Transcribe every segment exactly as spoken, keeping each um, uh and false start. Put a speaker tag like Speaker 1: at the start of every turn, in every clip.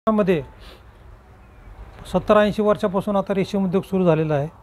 Speaker 1: मध्ये सत्तर ऐंशी वर्षापासून आता रेशीम उद्योग सुरू झालेला आहे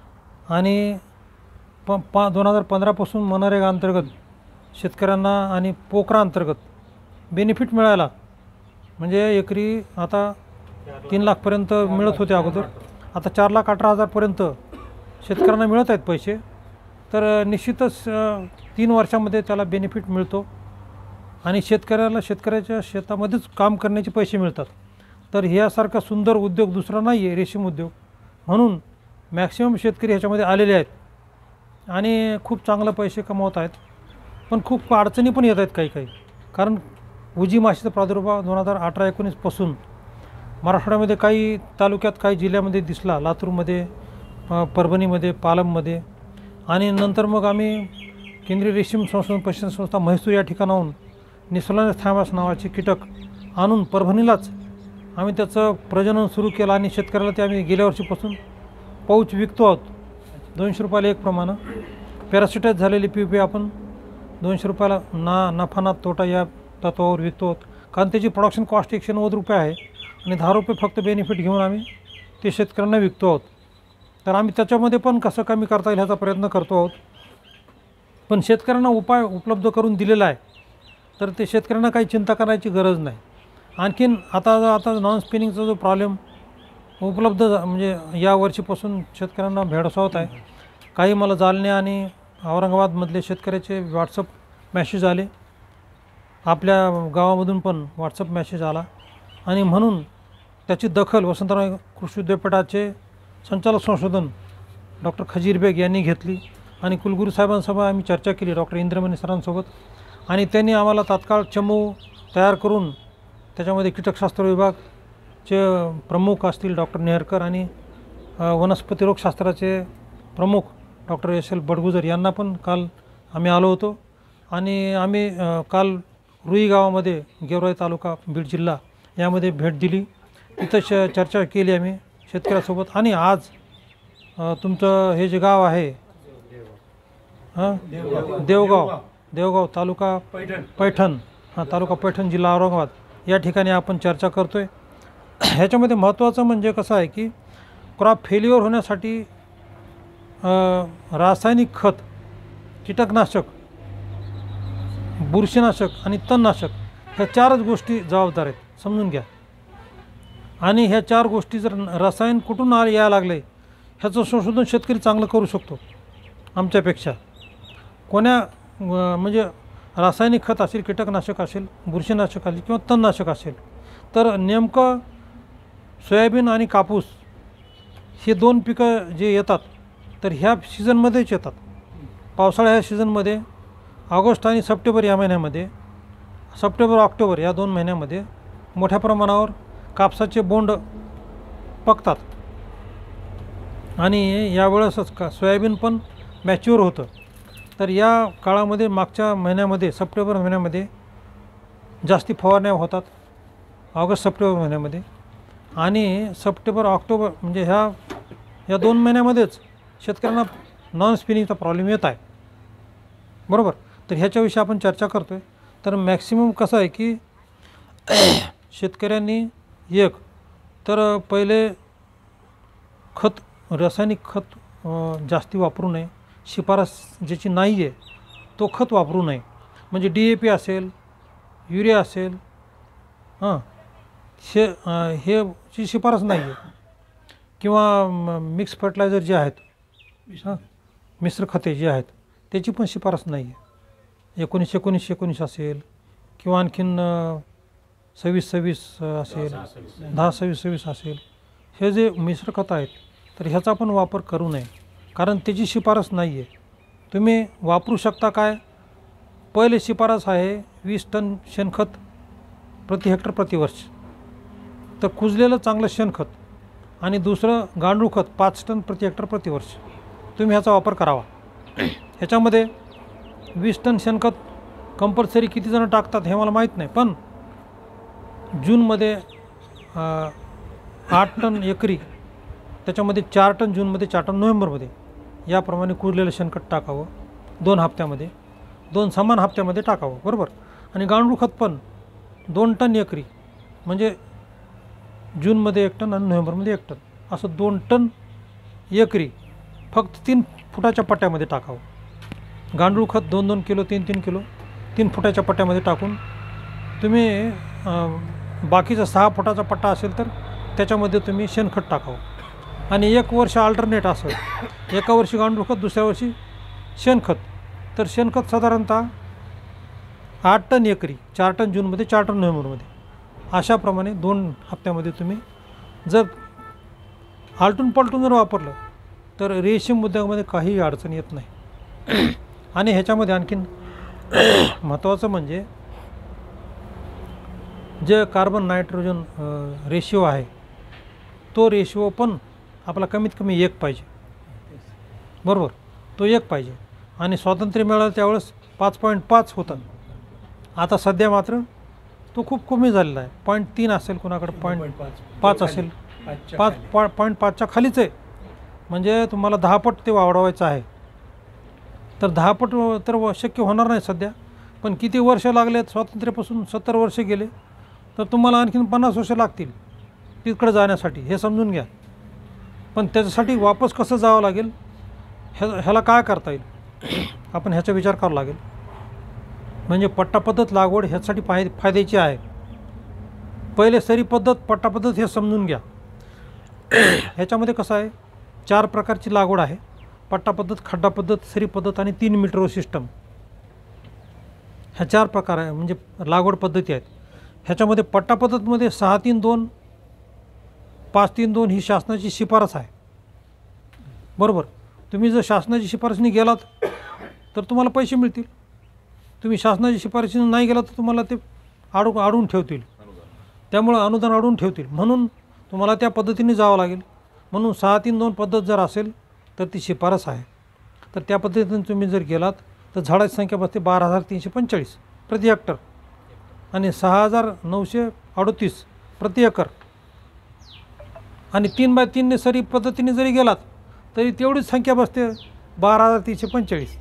Speaker 1: आणि प पा दोन हजार पंधरापासून मनरेगा अंतर्गत शेतकऱ्यांना आणि पोकरा अंतर्गत बेनिफिट मिळायला म्हणजे एकरी आता तीन लाखपर्यंत मिळत होते अगोदर, आता चार लाख अठरा हजारपर्यंत शेतकऱ्यांना मिळत आहेत पैसे. तर निश्चितच तीन वर्षामध्ये त्याला बेनिफिट मिळतो आणि शेतकऱ्याला शेतकऱ्याच्या शेतामध्येच काम करण्याचे पैसे मिळतात. तर ह्यासारखा सुंदर उद्योग दुसरा नाही आहे रेशीम उद्योग, म्हणून मॅक्सिमम शेतकरी ह्याच्यामध्ये आलेले आहेत आणि खूप चांगले पैसे कमवत आहेत. पण खूप अडचणी पण येत आहेत काही काही, कारण उजी माशीचा प्रादुर्भाव दोन हजार अठरा एकोणीसपासून मराठवाड्यामध्ये काही तालुक्यात काही जिल्ह्यामध्ये दिसला, लातूरमध्ये, परभणीमध्ये, पालममध्ये. आणि नंतर मग आम्ही केंद्रीय रेशीम संशोधन प्रशिक्षण संस्था म्हैसूर या ठिकाणाहून निसोलानेस थॅमस नावाचे कीटक आणून परभणीलाच आम्ही त्याचं प्रजनन सुरू केलं आणि शेतकऱ्याला ते आम्ही गेल्या वर्षीपासून पाऊच विकतो आहोत दोनशे रुपयाला एक प्रमाणे. पॅरासिटाईज झालेली पी पी आपण दोनशे रुपयाला ना नफा ना तोटा या तत्वावर विकतो आहोत, कारण त्याची प्रोडक्शन कॉस्ट एकशे नव्वद रुपये आहे आणि दहा रुपये फक्त बेनिफिट घेऊन आम्ही ते शेतकऱ्यांना विकतो आहोत. तर आम्ही त्याच्यामध्ये पण कसं कमी करता येईल ह्याचा प्रयत्न करतो आहोत. पण शेतकऱ्यांना उपाय उपलब्ध करून दिलेला आहे, तर ते शेतकऱ्यांना काही चिंता करायची गरज नाही. आणखीन आता आता नॉन स्पिनिंगचा जो प्रॉब्लेम उपलब्ध म्हणजे या वर्षीपासून शेतकऱ्यांना भेडसावत आहे. काही मला जालन्या आणि औरंगाबादमधले शेतकऱ्याचे व्हॉट्सअप मॅसेज आले, आपल्या गावामधून पण व्हॉट्सअप मॅसेज आला आणि म्हणून त्याची दखल वसंतराव कृषी विद्यापीठाचे संचालक संशोधन डॉक्टर खजीर बेग यांनी घेतली आणि कुलगुरू साहेबांसोबत आम्ही चर्चा केली डॉक्टर इंद्रमणी सरांसोबत, आणि त्यांनी आम्हाला तात्काळ चमू तयार करून त्याच्यामध्ये कीटकशास्त्र विभागचे प्रमुख असतील डॉक्टर नेहरकर आणि वनस्पती रोगशास्त्राचे प्रमुख डॉक्टर एस एल बडगुजर यांना पण काल आम्ही आलो होतो. आणि आम्ही काल रुई गावामध्ये गेवराई तालुका बीड जिल्हा यामध्ये भेट दिली, तिथं श चर्चा केली आम्ही शेतकऱ्यासोबत. आणि आज तुमचं हे जे गाव आहे हां देवगाव देवगाव तालुका पैठण हां तालुका पैठण जिल्हा औरंगाबाद या ठिकाणी आपण चर्चा करतो आहे. ह्याच्यामध्ये महत्त्वाचं म्हणजे कसं आहे की क्रॉप फेल्युअर होण्यासाठी रासायनिक खत, कीटकनाशक, बुरशीनाशक आणि तणनाशक ह्या चारच गोष्टी जबाबदार आहेत, समजून घ्या. आणि ह्या चार गोष्टी जर रसायन कुठून आ यायला लागले ह्याचं संशोधन शेतकरी चांगलं करू शकतो आमच्यापेक्षा. कोण्या म्हणजे रासायनिक खत असेल, कीटकनाशक असेल, बुरशीनाशक असेल किंवा तणनाशक असेल, तर नेमकं सोयाबीन आणि कापूस हे दोन पिकं जे येतात तर ह्या सीझनमध्येच येतात. पावसाळ्या ह्या सीझनमध्ये ऑगस्ट आणि सप्टेंबर या महिन्यामध्ये, सप्टेंबर ऑक्टोबर या दोन महिन्यामध्ये मोठ्या प्रमाणावर कापसाचे बोंड पकतात आणि यावेळेसच का सोयाबीन पण मॅच्युअर होतं. तर या काळामध्ये मागच्या महिन्यामध्ये सप्टेंबर महिन्यामध्ये जास्ती फवारण्या होतात ऑगस्ट सप्टेंबर महिन्यामध्ये, आणि सप्टेंबर ऑक्टोबर म्हणजे ह्या या दोन महिन्यामध्येच शेतकऱ्यांना नॉन स्पिनिंगचा प्रॉब्लेम येत आहे, बरोबर. तर ह्याच्याविषयी आपण चर्चा करतो आहे. तर मॅक्सिमम कसं आहे की शेतकऱ्यांनी एक तर पहिले खत, रासायनिक खत जास्ती वापरू नये, शिफारस ज्याची नाही आहे तो खत वापरू नये. म्हणजे डी ए पी असेल, युरिया असेल, हां हे हे ची शिफारस नाही आहे, किंवा मिक्स फर्टिलायझर जे आहेत हां मिश्र खते जी आहेत त्याची पण शिफारस नाही आहे. एकोणीस एकोणीस एकोणीस असेल किंवा आणखीन सव्वीस सव्वीस असेल, दहा सव्वीस सव्वीस असेल, हे जे मिश्र खतं आहेत तर ह्याचा पण वापर करू नये, कारण त्याची शिफारस नाही आहे. तुम्ही वापरू शकता काय, पहिले शिफारस आहे वीस टन शेणखत प्रति हेक्टर प्रतिवर्ष, तर कुजलेलं चांगलं शेणखत, आणि दुसरं गांडूळ खत पाच टन प्रति हेक्टर प्रतिवर्ष तुम्ही ह्याचा वापर करावा. ह्याच्यामध्ये वीस टन शेणखत कंपल्सरी किती जणं टाकतात हे मला माहीत नाही, पण जूनमध्ये आठ टन एकरी, त्याच्यामध्ये चार टन जूनमध्ये, चार टन नोव्हेंबरमध्ये याप्रमाणे कुजलेलं शेणखत टाकावं. दोन हप्त्यामध्ये, दोन समान हप्त्यामध्ये टाकावं, बरोबर. आणि गांडूळ खत पण दोन टन एकरी, म्हणजे जूनमध्ये एक टन आणि नोव्हेंबरमध्ये एक टन, असं दोन टन एकरी फक्त तीन फुटाच्या पट्ट्यामध्ये टाकावं. गांडूळ खत दोन दोन किलो तीन तीन किलो तीन फुटाच्या पट्ट्यामध्ये टाकून तुम्ही बाकीचा सहा फुटाचा पट्टा असेल तर त्याच्यामध्ये तुम्ही शेणखत टाकावं. आणि एक वर्ष अल्टरनेट असं, एका वर्षी गांडूळ खत दुसऱ्या वर्षी शेणखत. तर शेणखत साधारणतः आठ टन एकरी, चार टन जूनमध्ये चार टन नोव्हेंबरमध्ये, अशाप्रमाणे दोन हप्त्यामध्ये तुम्ही जर आलटून पलटून जर वापरलं तर रेशीम उद्योगामध्ये काही अडचण येत नाही. आणि ह्याच्यामध्ये आणखीन महत्त्वाचं म्हणजे जे कार्बन नायट्रोजन रेशिओ आहे तो रेशिओ पण आपला कमीत कमी एक पाहिजे, बरोबर, तो एक पाहिजे. आणि स्वातंत्र्य मिळालं त्यावेळेस पाच पॉईंट पाच होतं, आता सध्या मात्र तो खूप कमी झालेला आहे. पॉईंट तीन असेल, कोणाकडे पॉईंट पाच असेल, पाच पॉ पॉईंट पाचच्या खालीच आहे. म्हणजे तुम्हाला दहा पट ते वाढवायचं आहे. तर दहा पट तर शक्य होणार नाही सध्या, पण किती वर्ष लागलेत, स्वातंत्र्यापासून सत्तर वर्ष गेले, तर तुम्हाला आणखीन पन्नास वर्ष लागतील तिकडे जाण्यासाठी, हे समजून घ्या. पण त्याच्यासाठी वापस कसं जावं लागेल, ह्या ह्याला काय करता येईल आपण ह्याचा विचार करावा लागेल. म्हणजे पट्टा पद्धत लागवड ह्यासाठी फाय फायद्याची आहे. पहिले सरी पद्धत पट्टा पद्धत हे समजून घ्या. ह्याच्यामध्ये कसं आहे, चार प्रकारची लागवड आहे: पट्टा पद्धत, खड्डा पद्धत, सरी पद्धत आणि तीन मीटर सिस्टम. ह्या चार प्रकार आहे, म्हणजे लागवड पद्धती आहेत. ह्याच्यामध्ये पट्टा पद्धतमध्ये सहा तीन दोन पाच तीन दोन ही शासनाची शिफारस आहे, बरोबर. तुम्ही जर शासनाची शिफारशीने गेलात तर तुम्हाला पैसे मिळतील. तुम्ही शासनाची शिफारशीने नाही गेलात तर तुम्हाला ते आडू आडून ठेवतील, त्यामुळं अनुदान आडून ठेवतील. म्हणून तुम्हाला त्या पद्धतीने जावं लागेल. म्हणून सहा तीन दोन पद्धत जर असेल तर ती शिफारस आहे. तर त्या पद्धतीने तुम्ही जर गेलात तर झाडाची संख्या बसते बारा हजार तीनशे पंचेचाळीस प्रति हेक्टर आणि सहा हजार नऊशे अडतीस प्रति एकर. आणि तीन बाय तीनने सरी पद्धतीने जरी गेलात तरी तेवढीच संख्या बसते बारा हजार तीनशे पंचेचाळीस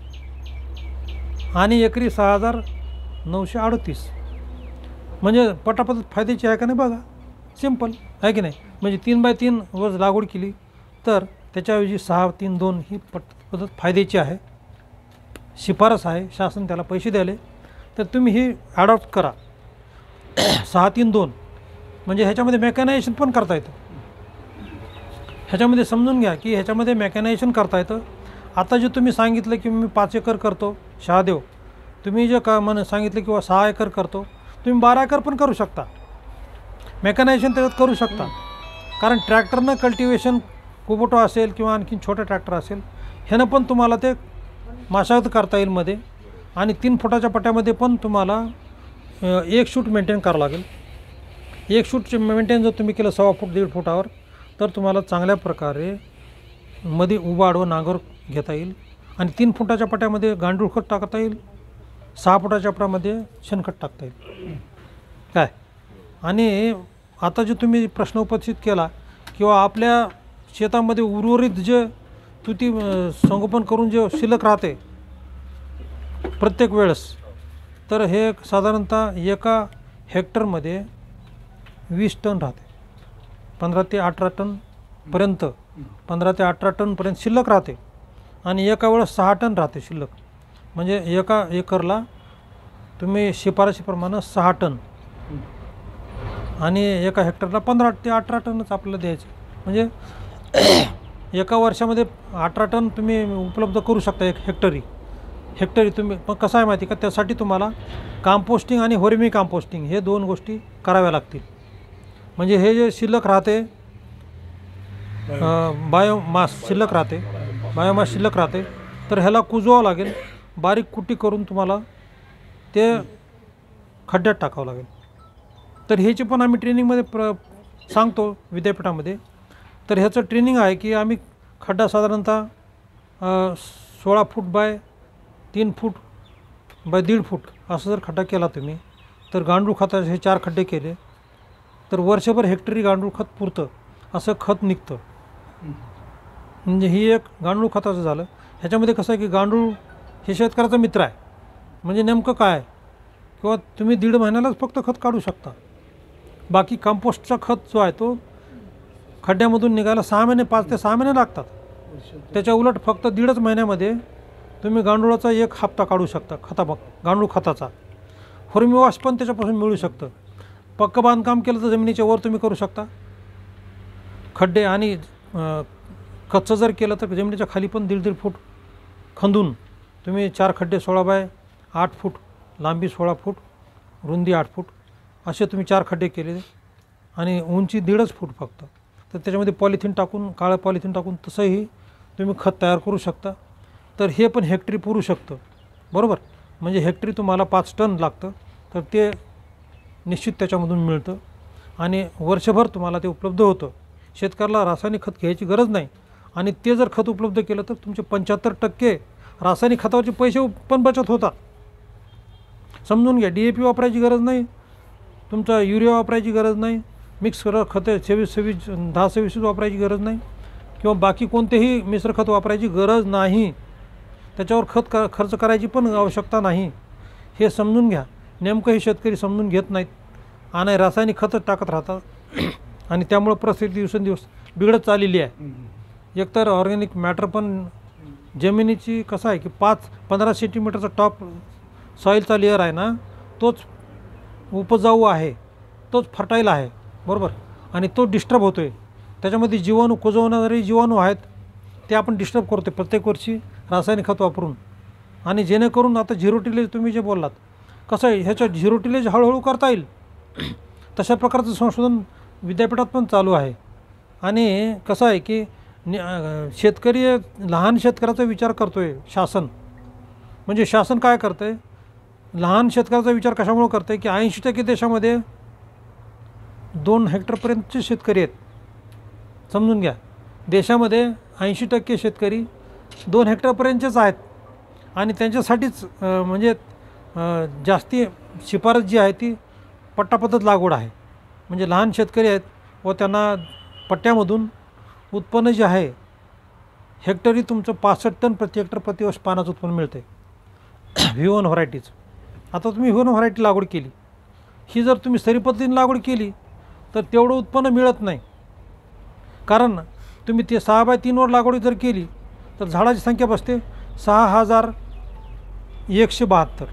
Speaker 1: आणि एकरी सहा हजार नऊशे अडतीस. म्हणजे पटापद्धत फायद्याची आहे का नाही बघा, सिंपल आहे की नाही. म्हणजे तीन बाय तीन वर लागवड केली तर त्याच्याऐवजी सहा तीन दोन ही पट पद्धत फायद्याची आहे, शिफारस आहे, शासन त्याला पैसे द्याले. तर तुम्ही ही ॲडॉप्ट करा सहा तीन दोन. म्हणजे ह्याच्यामध्ये मेकॅनायझेशन पण करता येतं. ह्याच्यामध्ये समजून घ्या की ह्याच्यामध्ये मेकॅनायझेशन करता येतं. आता जे तुम्ही सांगितलं की मी पाच एकर करतो शहादेव, तुम्ही जे का म्हण सांगितलं किंवा सहा एकर करतो, तुम्ही बारा एकर पण करू शकता. मेकॅनायझेशन त्याच्यात करू शकता. कारण ट्रॅक्टरनं कल्टिवेशन कुबोटो असेल किंवा आणखीन छोटं ट्रॅक्टर असेल, ह्यानं पण तुम्हाला ते मशागत करता येईल मध्ये. आणि तीन फुटाच्या पट्ट्यामध्ये पण तुम्हाला एक शूट मेंटेन करावं लागेल. एक शूटचे मेंटेन जर तुम्ही केलं सव्वा फूट दीड फुटावर तर तुम्हाला चांगल्या प्रकारे मध्ये उभा आडवं नांगर घेता येईल. आणि तीन फुटाच्या पट्ट्यामध्ये गांडूळ खत टाकता येईल, सहा फुटाच्या पट्ट्यामध्ये शेणखत टाकता येईल काय. आणि आता जे तुम्ही प्रश्न उपस्थित केला किंवा आपल्या शेतामध्ये उर्वरित जे तुती संगोपन करून जे शिल्लक राहते प्रत्येक वेळेस, तर हे साधारणतः एका हेक्टरमध्ये वीस टन राहते, पंधरा ते अठरा टनपर्यंत पंधरा ते अठरा टनपर्यंत शिल्लक राहते. आणि एका वेळेस सहा टन राहते शिल्लक. म्हणजे एका एकरला तुम्ही शिफारशीप्रमाणे सहा टन आणि एका हेक्टरला पंधरा ते अठरा टनच आपल्याला द्यायचे. म्हणजे एका वर्षामध्ये अठरा टन तुम्ही उपलब्ध करू शकता एक हेक्टरी हेक्टरी तुम्ही. पण कसं आहे माहिती का, त्यासाठी तुम्हाला कंपोस्टिंग आणि वर्मी कंपोस्टिंग हे दोन गोष्टी कराव्या लागतील. म्हणजे हे जे शिल्लक राहते बायोमास शिल्लक राहते बायोमास शिल्लक राहते तर ह्याला कुजवावं लागेल. बारीक कुटी करून तुम्हाला ते खड्ड्यात टाकावं लागेल. तर ह्याची पण आम्ही ट्रेनिंगमध्ये प्र सांगतो विद्यापीठामध्ये. तर ह्याचं ट्रेनिंग आहे की आम्ही खड्डा साधारणतः सोळा फूट बाय तीन फूट बाय दीड फूट असं जर खड्डा केला तुम्ही, तर गांडूळ खताचे हे चार खड्डे केले तर वर्षभर हेक्टरी गांडूळ खत पुरतं असं खत निघतं. म्हणजे ही एक गांडूळ खताचं झालं. ह्याच्यामध्ये कसं आहे की गांडूळ हे शेतकऱ्याचा मित्र आहे. म्हणजे नेमकं काय किंवा तुम्ही दीड महिन्यालाच फक्त खत काढू शकता. बाकी कंपोस्टचा खत जो आहे तो खड्ड्यामधून निघायला सहा महिने पाच ते सहा महिने लागतात. त्याच्या उलट फक्त दीडच महिन्यामध्ये तुम्ही गांडूळाचा एक हप्ता काढू शकता. खता बघ गांडूळ खताचा फॉर्मी वॉश पण त्याच्यापासून मिळू शकतं. पक्कं बांधकाम केलं तर जमिनीच्या वर तुम्ही करू शकता. खड्डे आणि कच्चं जर केलं तर जमिनीच्या खाली पण दीड दीड फूट खंदून तुम्ही चार खड्डे सोळा बाय आठ फूट लांबी सोळा फूट रुंदी आठ फूट असे तुम्ही चार खड्डे केले आणि उंची दीडच फूट फक्त. तर त्याच्यामध्ये पॉलिथिन टाकून काळं पॉलिथिन टाकून तसंही तुम्ही खत तयार करू शकता. तर हे पण हेक्टरी पुरू शकतं. बरोबर, म्हणजे हेक्टरी तुम्हाला पाच टन लागतं तर ते निश्चित त्याच्यामधून मिळतं आणि वर्षभर तुम्हाला ते उपलब्ध होतं. शेतकऱ्याला रासायनिक खत घ्यायची गरज नाही आणि ते जर खत उपलब्ध केलं तर तुमचे पंच्याहत्तर टक्के रासायनिक खतावरचे पैसे पण बचत होतात. समजून घ्या. डी ए पी वापरायची गरज नाही, तुमचा युरिया वापरायची गरज नाही, मिक्स कर खते सव्वीस सव्वीस दहा सव्वीस वापरायची गरज नाही किंवा बाकी कोणतेही मिश्र खत वापरायची गरज नाही. त्याच्यावर खत क खर्च करायची पण आवश्यकता नाही. हे समजून घ्या. नेमकं हे शेतकरी समजून घेत नाहीत आणि रासायनिक खतच टाकत राहतात आणि त्यामुळं परिस्थिती दिवसेंदिवस बिघडत चाललेली आहे. एकतर ऑर्गॅनिक मॅटर पण जमिनीची कसं आहे की पाच पंधरा सेंटीमीटरचा टॉप सॉईलचा लेअर आहे ना, तोच उपजाऊ आहे, तोच फर्टाईल आहे. बरोबर, आणि तो डिस्टर्ब होतो आहे. त्याच्यामध्ये जीवाणू कुजवणारे जीवाणू आहेत ते आपण डिस्टर्ब करतो प्रत्येक वर्षी रासायनिक खत वापरून. आणि जेणेकरून आता झिरो टिलेज तुम्ही जे बोललात कसं आहे, ह्याच्यात झिरो टिलेज हळूहळू करता येईल तशा प्रकारचं संशोधन विद्यापीठात पण चालू आहे. आणि कसं आहे की शेतकरी लहान शेतकऱ्याचा विचार करतो आहे शासन. म्हणजे शासन काय करतं आहे, लहान शेतकऱ्याचा विचार कशामुळे करतं आहे की ऐंशी टक्के देशामध्ये दोन हेक्टरपर्यंतचे शेतकरी आहेत. समजून घ्या. देशामध्ये ऐंशी टक्के शेतकरी दोन हेक्टरपर्यंतचेच आहेत आणि त्यांच्यासाठीच म्हणजे जास्ती शिफारस जी आहे ती पट्टापद्धत लागवड आहे. म्हणजे लहान शेतकरी आहेत व त्यांना पट्ट्यामधून उत्पन्न जे आहे हेक्टरी तुमचं पासष्ट टन प्रति हेक्टर प्रतिवर्ष पानाचं उत्पन्न मिळते व्ही वन व्हरायटीज. आता तुम्ही व्ही वन व्हरायटी लागवड केली, ही जर तुम्ही सरी पद्धतीने लागवड केली तर तेवढं उत्पन्न मिळत नाही. कारण तुम्ही ते सहा बाय तीनवर लागवड जर केली तर झाडाची संख्या बसते सहा हजार एकशे बहात्तर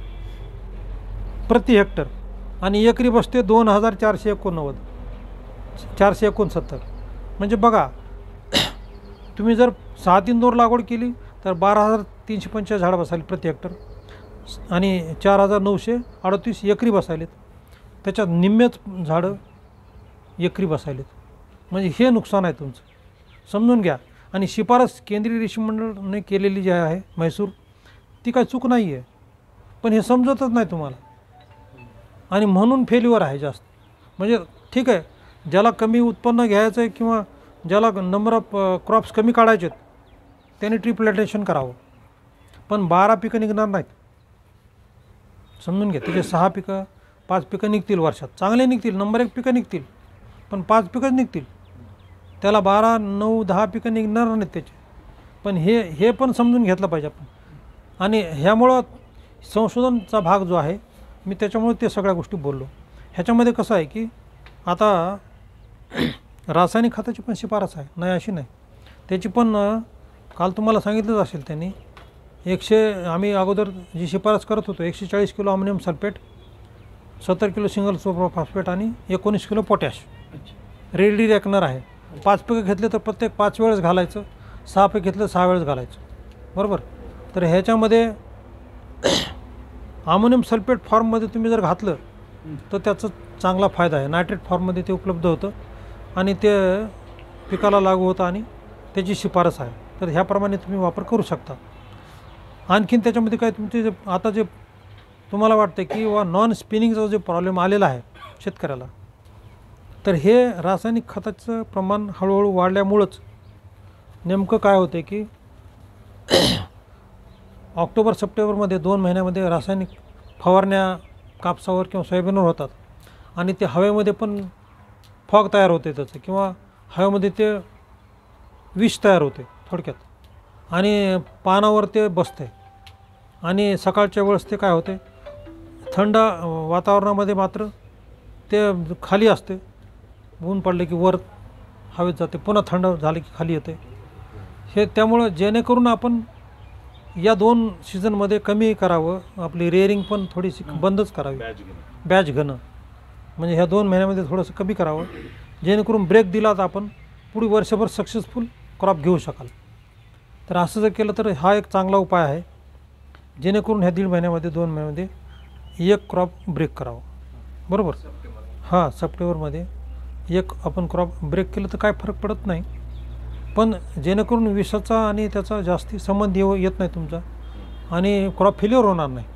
Speaker 1: प्रति हेक्टर आणि एकरी बसते दोन हजार चारशे एकोणनव्वद चारशे एकोणसत्तर. म्हणजे बघा, तुम्ही जर सहा तीन दोन लागवड केली तर बारा हजार तीनशे पंचेचाळीस झाडं बसायली प्रति हेक्टर आणि चार हजार नऊशे अडतीस एकरी बसायलेत. त्याच्यात निम्मेच झाडं एकरी बसायलेत. म्हणजे हे नुकसान आहे तुमचं. समजून घ्या. आणि शिफारस केंद्रीय रेशीम मंडळाने केलेली जी आहे म्हैसूर, ती काय चूक नाही आहे, पण हे समजतच नाही तुम्हाला आणि म्हणून फेल्युअर आहे जास्त. म्हणजे ठीक आहे, ज्याला कमी उत्पन्न घ्यायचं आहे किंवा ज्याला नंबर ऑफ क्रॉप्स कमी काढायचे आहेत त्याने ट्री प्लांटेशन करावं, पण बारा पिकं निघणार नाहीत. समजून घ्या. त्याचे सहा पिकं पाच पिकं निघतील वर्षात, चांगले निघतील, नंबर एक पिकं निघतील, पण पाच पिकंच निघतील. त्याला बारा नऊ दहा पिकं निघणार नाहीत त्याचे. पण हे हे पण समजून घेतलं पाहिजे आपण. आणि ह्यामुळं संशोधनचा भाग जो आहे मी त्याच्यामुळे ते सगळ्या गोष्टी बोललो. ह्याच्यामध्ये कसं आहे की आता रासायनिक खताची पण शिफारस आहे, नाही अशी नाही. त्याची पण काल तुम्हाला सांगितलंच असेल त्यांनी एकशे आम्ही अगोदर जी शिफारस करत होतो एकशे चाळीस किलो अमोनियम सल्फेट, सत्तर किलो सिंगल सुपर फॉस्फेट आणि एकोणीस किलो पोटॅश रेडी रेकनर आहे. पाच पिकं घेतले तर प्रत्येक पाच वेळेस घालायचं, सहा पीक घेतलं सहा वेळेस घालायचं. बरोबर. तर ह्याच्यामध्ये अमोनियम सल्फेट फॉर्ममध्ये तुम्ही जर घातलं तर त्याचा चांगला फायदा आहे. नायट्रेट फॉर्ममध्ये ते उपलब्ध होतं आणि ते पिकाला लागू होतं आणि त्याची शिफारस आहे. तर ह्याप्रमाणे तुम्ही वापर करू शकता. आणखीन त्याच्यामध्ये काय तुमचे जे आता जे तुम्हाला वाटतं की वा नॉन स्पिनिंगचा जो प्रॉब्लेम आलेला आहे शेतकऱ्याला, तर हे रासायनिक खताचं प्रमाण हळूहळू वाढल्यामुळंच नेमकं काय होतं की ऑक्टोबर सप्टेंबरमध्ये दोन महिन्यामध्ये रासायनिक फवारण्या कापसावर किंवा सोयाबीनवर होतात आणि ते हवेमध्ये पण फॉग तयार होते त्याचं किंवा हवेमध्ये ते विष तयार होते थोडक्यात आणि पानावर ते बसते आणि सकाळच्या वेळेस ते काय होते थंड वातावरणामध्ये मात्र ते खाली असते, ऊन पडले की वर हवेत जाते, पुन्हा थंड झाले की खाली येते. हे त्यामुळं जेणेकरून आपण या दोन सीझनमध्ये कमी करावं, आपली रेअरिंग पण थोडीशी बंदच करावी, बॅच घेणं म्हणजे ह्या दोन महिन्यामध्ये थोडंसं कमी करावं, जेणेकरून ब्रेक दिला तर आपण पुढे वर्षभर सक्सेसफुल क्रॉप घेऊ शकाल. तर असं जर केलं तर हा एक चांगला उपाय आहे, जेणेकरून ह्या दीड महिन्यामध्ये दोन महिन्यामध्ये एक क्रॉप ब्रेक करावं. बरोबर. हां, सप्टेंबरमध्ये एक आपण क्रॉप ब्रेक केलं तर काय फरक पडत नाही, पण जेणेकरून विषाचा आणि त्याचा जास्ती संबंध येव येत नाही तुमचा आणि क्रॉप फेल्युअर होणार नाही.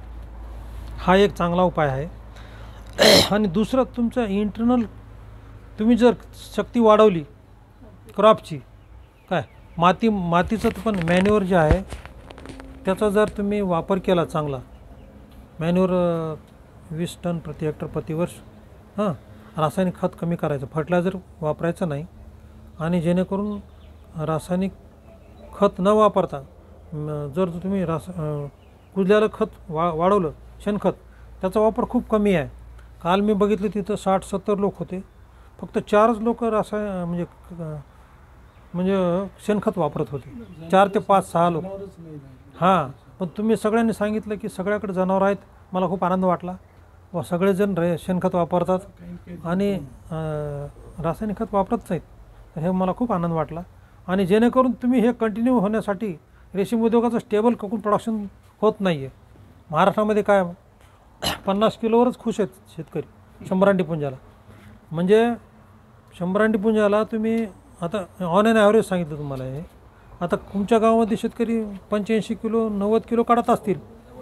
Speaker 1: हा एक चांगला उपाय आहे. आणि दुसरं तुमचं इंटरनल तुम्ही जर शक्ती वाढवली क्रॉपची, काय माती मातीचं पण मॅन्युअर जे आहे त्याचा जर तुम्ही वापर केला चांगला, मॅन्युअर वीस टन प्रति हेक्टर प्रतिवर्ष, हां, रासायनिक खत कमी करायचं, फर्टिलायझर वापरायचं नाही, आणि जेणेकरून रासायनिक खत न वापरता जर तुम्ही रास कुजल्यालं खत वा वाढवलं शेणखत, त्याचा वापर खूप कमी आहे. काल मी बघितलं तिथं साठ सत्तर लोक होते, फक्त चारच लोक रासायन म्हणजे म्हणजे शेणखत वापरत होते, चार ते पाच सहा लोक. हां, पण तुम्ही सगळ्यांनी सांगितलं की सगळ्याकडे जनावरं आहेत, मला खूप आनंद वाटला व सगळेजण रे शेणखत वापरतात आणि रासायनिक खत वापरत नाहीत, हे मला खूप आनंद वाटला. आणि जेणेकरून तुम्ही हे कंटिन्यू होण्यासाठी रेशीम उद्योगाचं स्टेबल कोकून प्रोडक्शन होत नाही आहे. महाराष्ट्रामध्ये काय पन्नास किलोवरच खुश आहेत शेतकरी शंभर अंडी पुंजाला, म्हणजे शंभर अंडी पुंजाला तुम्ही आता ऑन अँड ॲव्हरेज सांगितलं तुम्हाला. हे आता तुमच्या गावामध्ये शेतकरी पंच्याऐंशी किलो नव्वद किलो काढत असतील,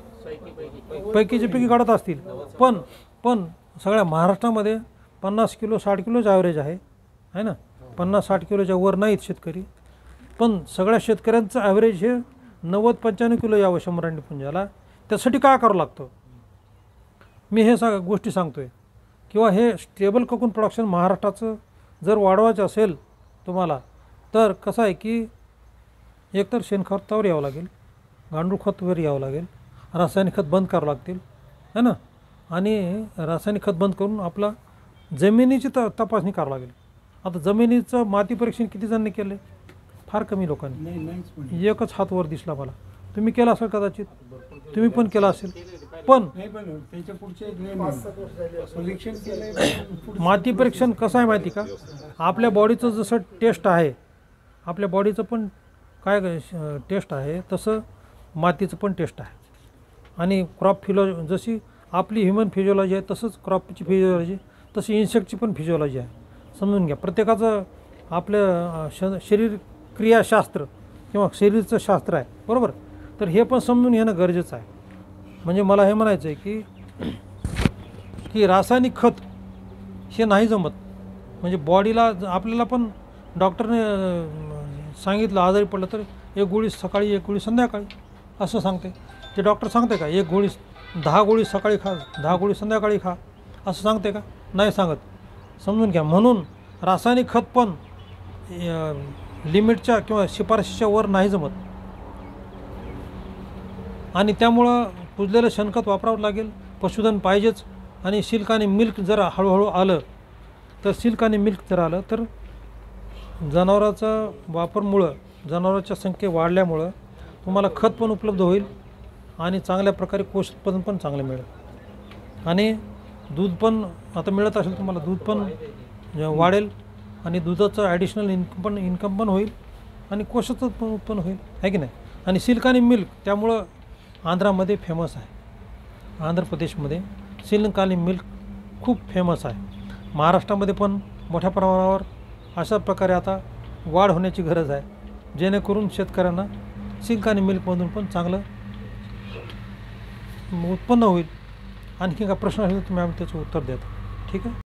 Speaker 1: पैकीचे पैकी काढत असतील, पण पण सगळ्या महाराष्ट्रामध्ये पन्नास किलो साठ किलोच ॲव्हरेज आहे आहे ना, पन्नास साठ किलोच्या वर नाहीत शेतकरी, पण सगळ्या शेतकऱ्यांचं ॲव्हरेज हे नव्वद पंच्याण्णव किलो यावं शंभर अंडी पुंजाला. त्यासाठी काय करावं लागतं मी हे सा गोष्टी सांगतो आहे. किंवा हे स्टेबल कोकून प्रोडक्शन महाराष्ट्राचं जर वाढवायचं असेल तुम्हाला, तर कसं आहे की एकतर शेणखतावर यावं लागेल, गांडूळ खतवर यावं लागेल, रासायनिक खत बंद करावं लागतील है ना, आणि रासायनिक खत बंद करून आपला जमिनीची त तपासणी करावं लागेल. आता जमिनीचं माती परीक्षण किती जणांनी केलं? फार कमी लोकांनी, एकच हात वर दिसला मला. तुम्ही केलं असेल कदाचित, तुम्ही पण केलं असेल, पण माती परीक्षण कसं आहे माहिती का, आपल्या बॉडीचं जसं टेस्ट आहे, आपल्या बॉडीचं पण काय टेस्ट आहे तसं मातीचं पण टेस्ट आहे. आणि क्रॉप फिलो जशी आपली ह्युमन फिजिओलॉजी आहे तसंच क्रॉपची फिजिओलॉजी, तशी इन्सेक्टची पण फिजिओलॉजी आहे. समजून घ्या, प्रत्येकाचं आपलं श शरीर क्रियाशास्त्र किंवा शरीरचं शास्त्र आहे, बरोबर. तर हे पण समजून घेणं गरजेचं आहे. म्हणजे मला हे म्हणायचं आहे की की रासायनिक खत हे नाही जमत. म्हणजे बॉडीला आपल्याला पण डॉक्टरने सांगितलं आजारी पडलं तर एक गोळी सकाळी एक गोळी संध्याकाळी असं सांगते. ते डॉक्टर सांगते का एक गोळी दहा गोळी सकाळी खा दहा गोळी संध्याकाळी खा असं सांगते का? नाही सांगत. समजून घ्या. म्हणून रासायनिक खत पण लिमिटच्या किंवा शिफारशीच्या वर नाही जमत आणि त्यामुळं कुजलेलं शेणखत वापरावं लागेल. पशुधन पाहिजेच. आणि सिल्क आणि मिल्क जर हळूहळू आलं तर सिल्क आणि मिल्क जर आलं तर जनावराचा वापरमुळं जनावरांच्या संख्या वाढल्यामुळं तुम्हाला खत पण उपलब्ध होईल आणि चांगल्या प्रकारे कोष उत्पादन पण चांगलं मिळेल. आणि दूध पण आता मिळत असेल तुम्हाला, दूध पण वाढेल आणि दुधाचं ॲडिशनल इन्कम पण इन्कम पण होईल आणि कोशाचं पण उत्पन्न होईल, आहे की नाही. आणि सिल्क आणि मिल्क त्यामुळं आंध्रामध्ये फेमस आहे. आंध्र प्रदेशमध्ये सिल्क आणि मिल्क खूप फेमस आहे. महाराष्ट्रामध्ये पण मोठ्या प्रमाणावर अशा प्रकारे आता वाढ होण्याची गरज आहे, जेणेकरून शेतकऱ्यांना सिल्क आणि मिल्कमधून पण चांगलं उत्पन्न होईल. आणखी काय प्रश्न असेल तर तुम्ही आम्ही त्याचं उत्तर देतो. ठीक आहे.